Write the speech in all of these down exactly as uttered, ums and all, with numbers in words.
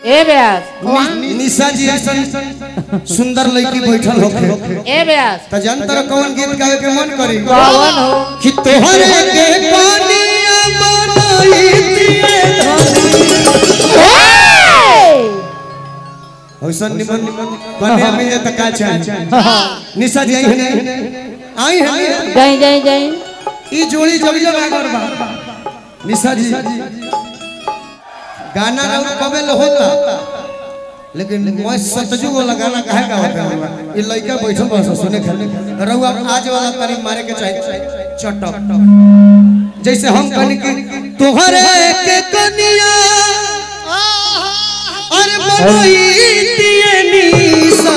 ए ब्यास निशा जी ऐसा सुंदर लड़की बैठल होखे ए ब्यास त जनतर कौन गीत गावे के मन करी कौन हो कि तोहरे के कनिया बनाई दिए होसन निमन कन्या मिले त का चाहे निशा जी आई है आई है जय जय जय ई जोड़ी जोड़ी लागल बा निशा जी गाना ना कबे होता लेकिन मैं सतजू वाला गाना काहे का होता है ये लड़का बैठल बस सुने खाली रहुआ आज वाला तारीफ मारे के चाहिए चटक जैसे हम कहनी कि तोहरे के कनिया अरे बनई दिए निशा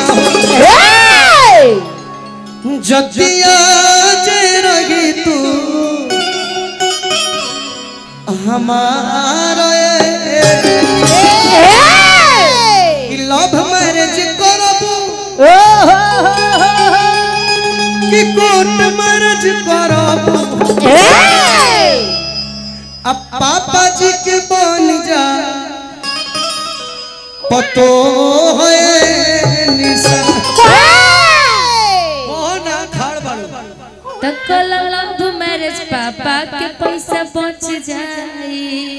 जतिया जे रही तू हमारा लव मैरिज करबू कि कोर्ट मैरिज करबू अब पापा जी के बन जा पतो है निशा कोना खड़ बाड़ू तक लव मैरिज पापा के पैसा बच जाई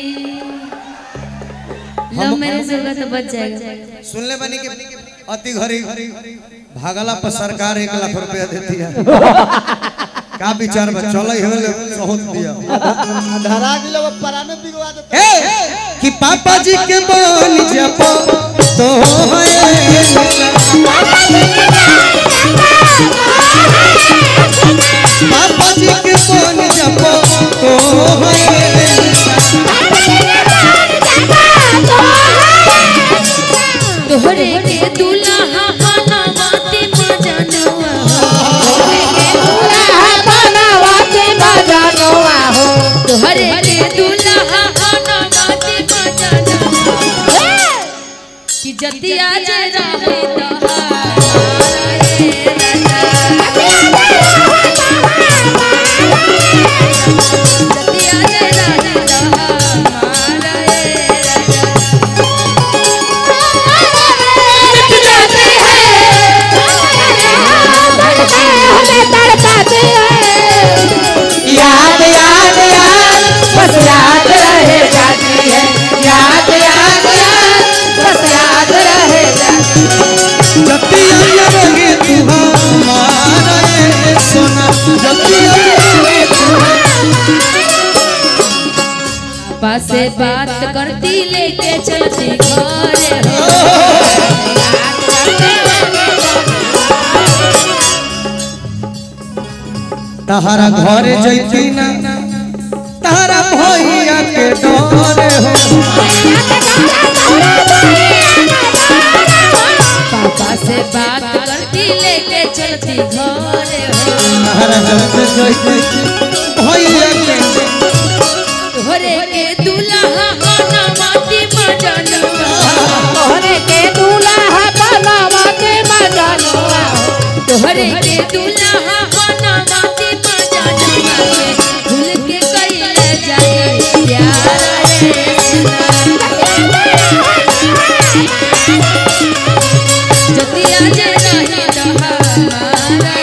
लव मैरिज होगा तो बच जाएगा सुन ले बनी कि अति घरी भागला पर सरकार एक लाख रुपया देती है का विचार में चले हेले बहुत दिया धरा गिलो पराने बिगवा देते कि पापा जी के बन जप तो पापा जी के बन जप तो तोहरे के दूल्हा बनावाते मजनवा बनावाते मजनवा हो तोहरे के दूल्हा बनावाते मजनवा कि जतिया जे रहे याद याद याद बस याद रहे जाती है याद याद याद बस याद रहे जाती जतिया रहे तू हमारा सोना जतिया रहे तू पापा से बात करती लेके चलती घरे तहरा घर जैती ना तहरा भैया के डरे हो पापा से बात करती लेके चलती घरे तहरा घर जैती भैया के तोहरे के दूल्हा बनावाते मजनवा तोहरे के दूल्हा बनावाते मजनवा तोहरे के दूल्हा बनावाते मजनवा भूल के कइले जाए प्यार रे जतिया जे रही हमारा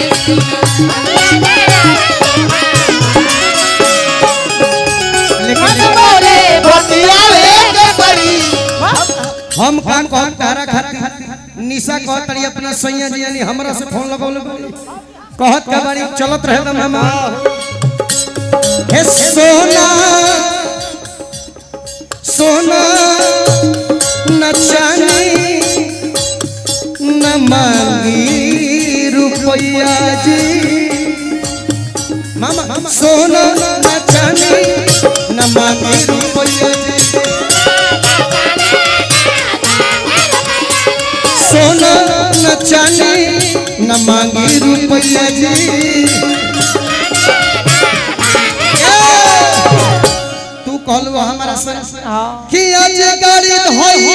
हम काम कहत तारा खातिर निशा कहत तड़ी अपना सैया जी यानी हमरा से फोन लगौले कहत का बारी चलत रहे त मामा हे सोना सोना न चांदी न मांगी रुपया जी मामा सोना न चांदी न मांगी रुपया जी सोना न चांदी न मांगी रुपया जी तू कहलू हमारा से कि आज गाड़ी धोई